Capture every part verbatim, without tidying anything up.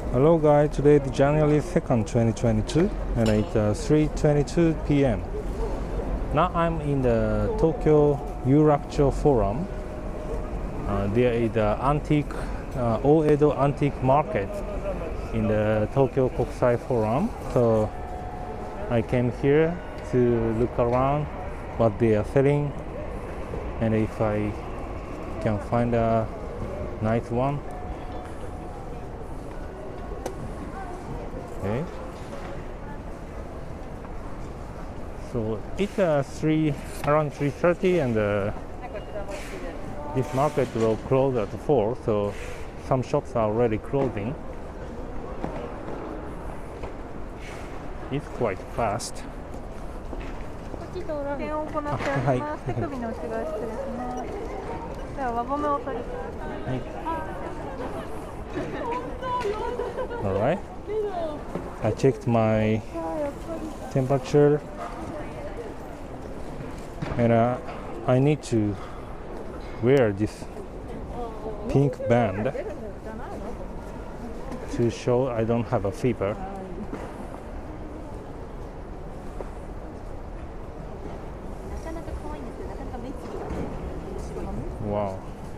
Hello guys, today is January second, twenty twenty-two and it's uh, three twenty-two p m Now I'm in the Tokyo Yurakucho Forum. Uh, there is the antique uh, Oedo Antique Market in the Tokyo Kokusai Forum. So I came here to look around what they are selling and if I can find a nice one. Okay. So it's uh, three around three thirty, and uh, this market will close at four. So some shops are already closing. It's quite fast. All right. I checked my temperature and uh, I need to wear this pink band to show I don't have a fever. Wow.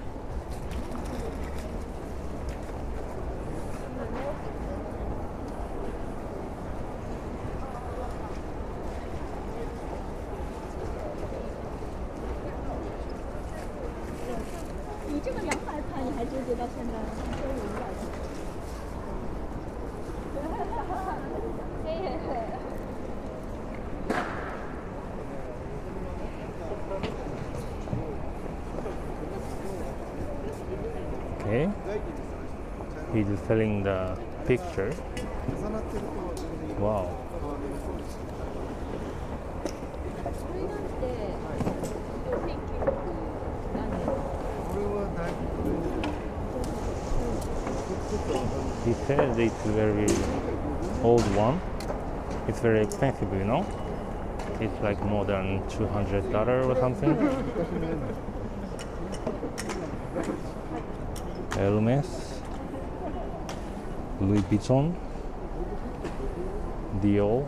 Okay, he's selling the picture. Wow. He said it's a very old one. It's very expensive, you know. It's like more than two hundred dollars or something. Hermes, Louis Vuitton, Dior.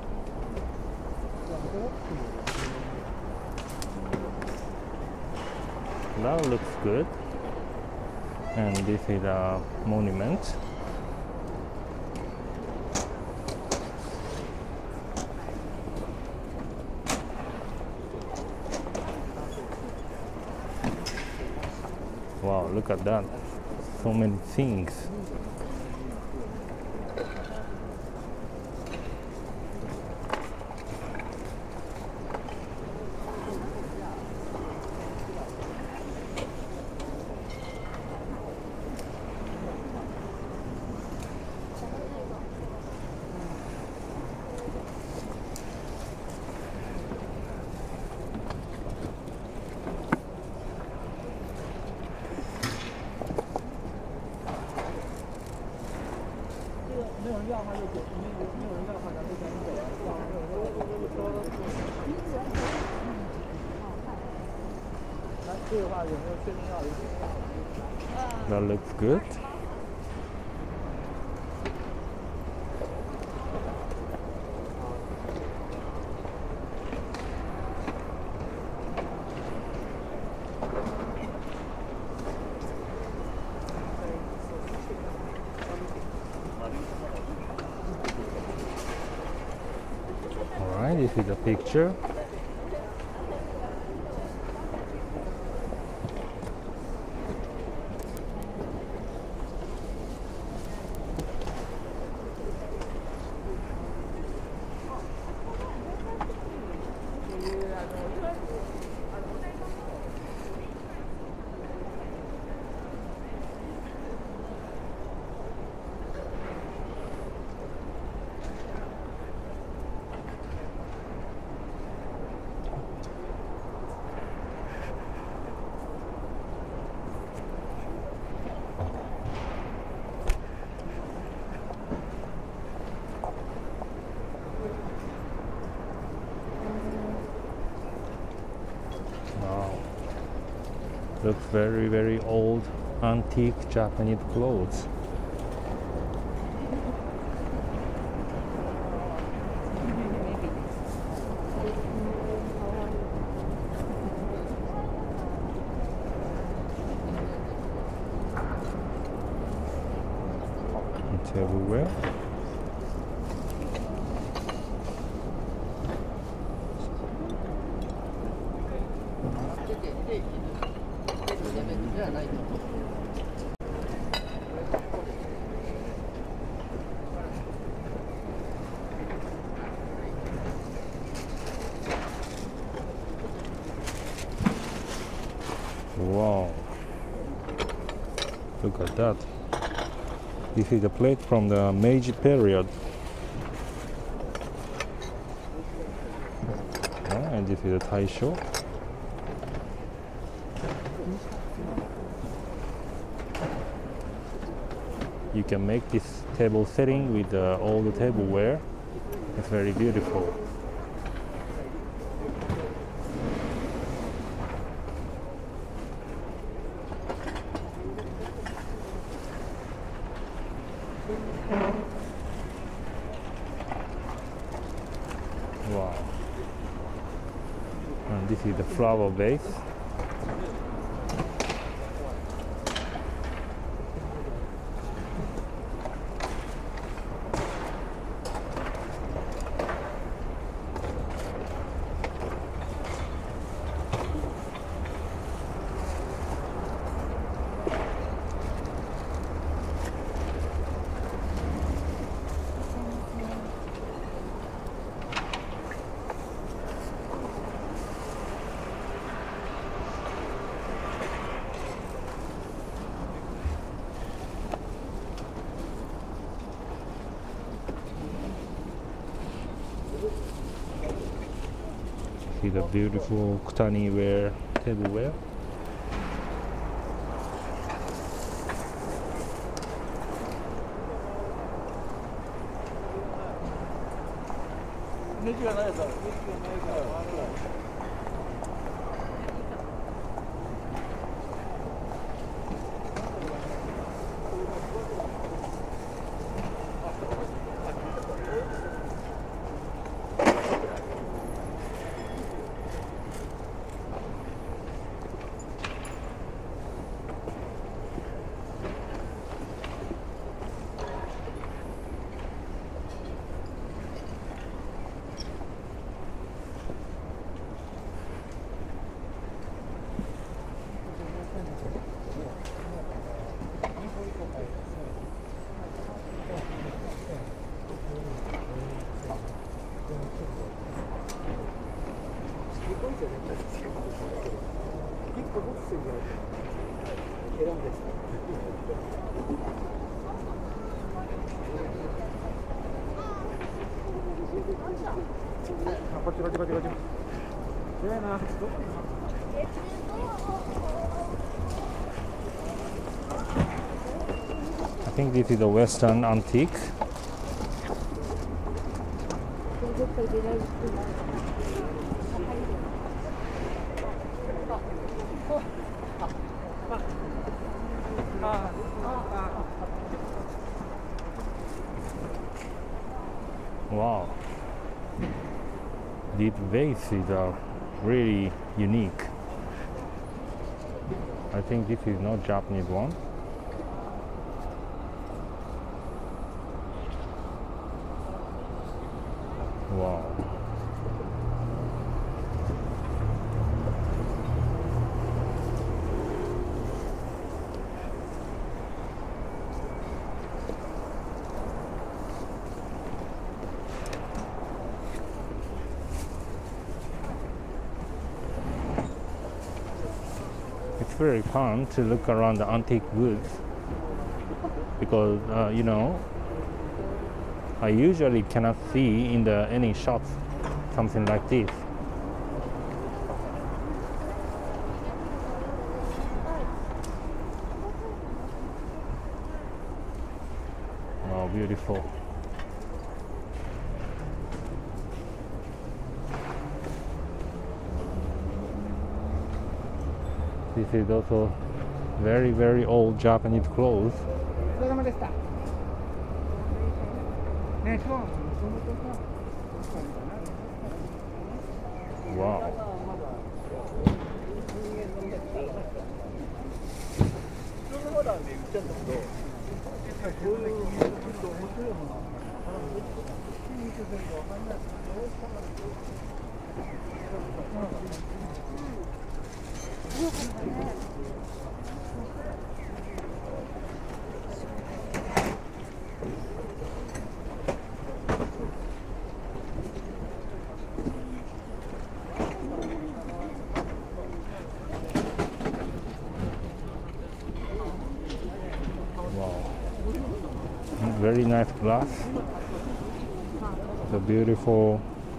That looks good. And this is a monument. Wow, look at that. So many things. That looks good. Alright, this is the picture. Looks very, very old, antique Japanese clothes. tableware. Wow, look at that. This is a plate from the Meiji period. Yeah, and this is a Taisho. You can make this table setting with uh, all the tableware. It's very beautiful. Wow. And this is the flower vase. See the beautiful Kutani ware tableware. I think this is a Western antique. Wow, these vases are really unique. I think this is not Japanese one. Wow. It's very fun to look around the antique goods because uh, you know, I usually cannot see in the any shops something like this. Oh, beautiful. This is also very, very old Japanese clothes. Wow. Very nice glass. The beautiful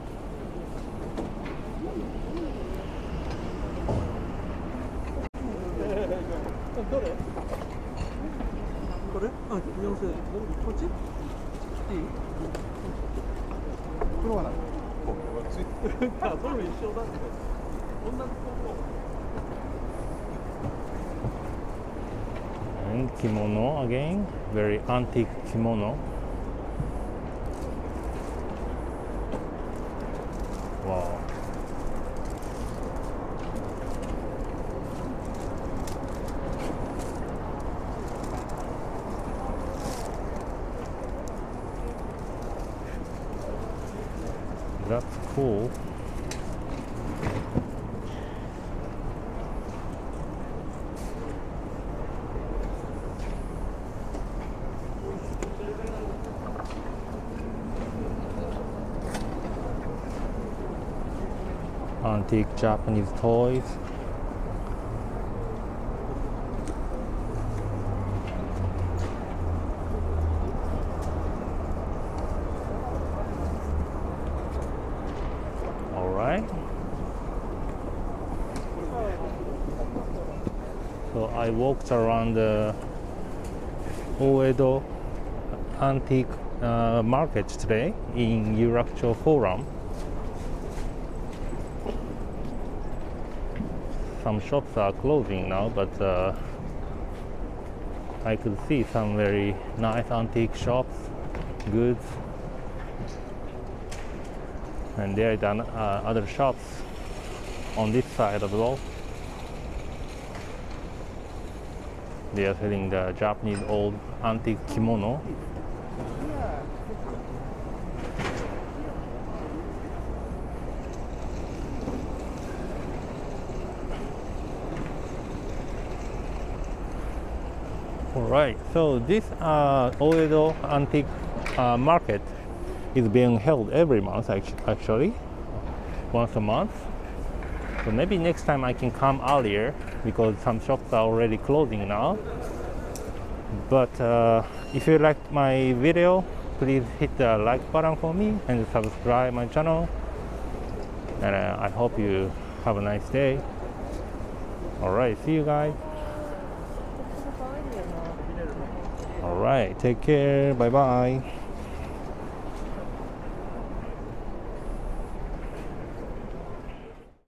and kimono again, very antique kimono. Wow. That's cool. Antique Japanese toys. All right. So I walked around the Oedo Antique uh, Market today in Yurakucho Forum. Some shops are closing now, but uh, I could see some very nice antique shops, goods, and there are uh, other shops on this side as well. They are selling the Japanese old antique kimono. Alright, so this uh, Oedo Antique uh, Market is being held every month actually, once a month. So maybe next time I can come earlier because some shops are already closing now. But uh, if you liked my video, please hit the like button for me and subscribe my channel. And uh, I hope you have a nice day. Alright, see you guys. Alright, take care, bye bye.